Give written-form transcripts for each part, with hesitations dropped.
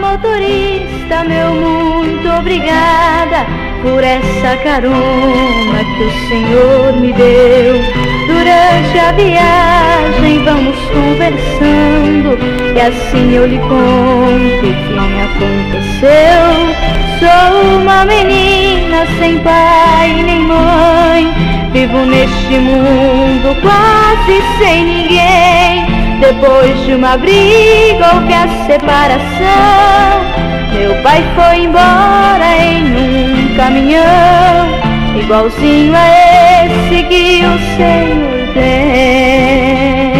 motorista, meu muito obrigada por essa carona que o Senhor me deu. Durante a viagem vamos conversando e assim eu lhe conto o que me aconteceu. Sou uma menina sem pai nem mãe, vivo neste mundo quase sem ninguém. Depois de uma briga houve a separação, meu pai foi embora em um caminhão, igualzinho a esse que o Senhor tem.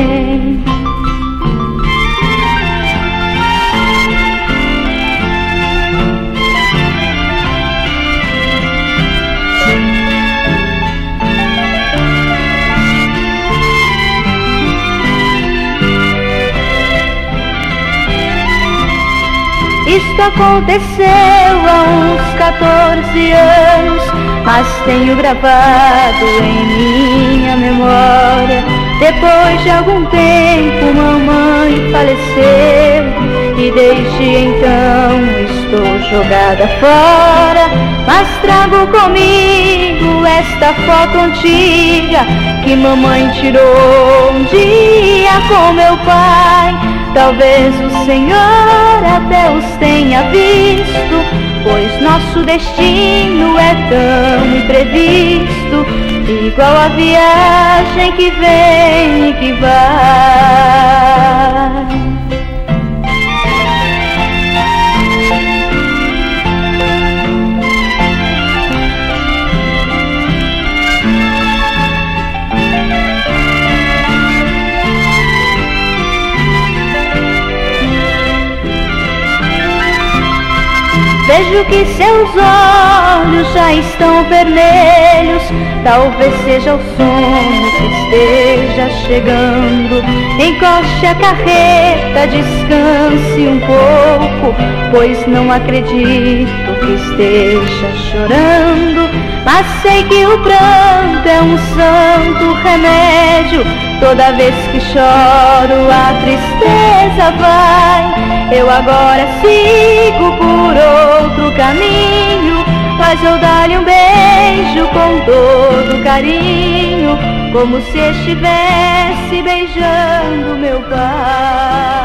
Isto aconteceu há uns 14 anos, mas tenho gravado em minha memória. Depois de algum tempo mamãe faleceu e desde então estou jogada fora. Mas trago comigo esta foto antiga que mamãe tirou um dia com meu pai. Talvez o Senhor até os tenha visto, pois nosso destino é tão imprevisto, igual a viagem que vem e que vai. Vejo que seus olhos já estão vermelhos, talvez seja o sono que esteja chegando. Encoste a carreta, descanse um pouco, pois não acredito que esteja chorando. Mas sei que o pranto é um santo remédio, toda vez que choro a tristeza vai. Eu agora sigo por outro caminho, mas eu dar-lhe um beijo com todo carinho, como se estivesse beijando meu pai.